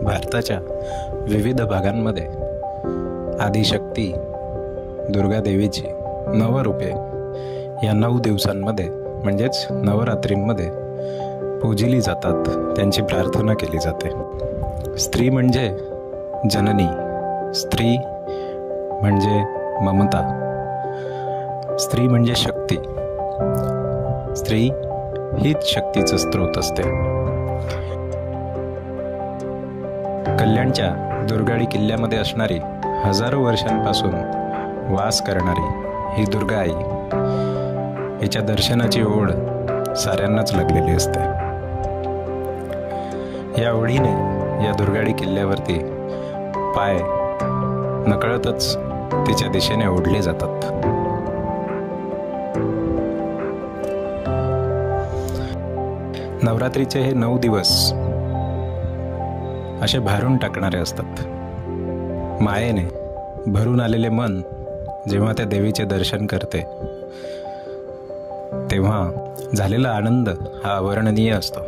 भारताच्या विविध भागांमध्ये आदिशक्ती दुर्गा देवीची नवरूपे या 9 दिवसांमध्ये म्हणजेच नवरात्रींमध्ये पूजिली जातात, त्यांची प्रार्थना केली जाते। स्त्री म्हणजे जननी, स्त्री म्हणजे ममता, स्त्री म्हणजे शक्ती, स्त्री हीच शक्तीचा स्रोत असते। कल्याणच्या दुर्गाडी किल्ल्यामध्ये असणारी हजारो वर्षांपासून वास करणारी ही दुर्गा आई, हिच्या दर्शनाची ओढ साऱ्यांनाच लागलेली असते। या ओढीने या दुर्गाडी किल्ल्यावरती पाय नकळतच तिच्या दिशेने ओढले जातात। नवरात्रीचे हे 9 दिवस असे भारून टाकणारे असतात। मायेने भरून आलेले मन जेव्हा त्या देवीचे दर्शन करते तेव्हा झालेला आनंद हा अवर्णनीय असतो।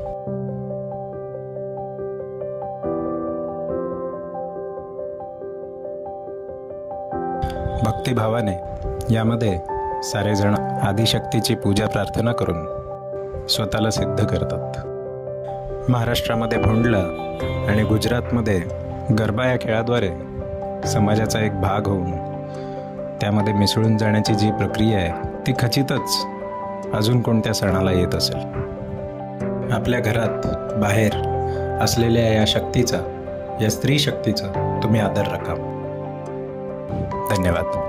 भक्तिभावाने यामध्ये सारेजण आदिशक्तीची पूजा प्रार्थना करून स्वतःला सिद्ध करतात। महाराष्ट्रामध्ये भोंडला आणि गुजरातमध्ये गरबा या खेळाद्वारे समाजाचा एक भाग होऊन त्यामध्ये मिसळून जाण्याची जी प्रक्रिया आहे ती खचितच अजून कोणत्या सणाला येत असेल। आपल्या घरात बाहेर असलेल्या या शक्तीचा, या स्त्री शक्तीचा तुम्ही आदर राखा। धन्यवाद।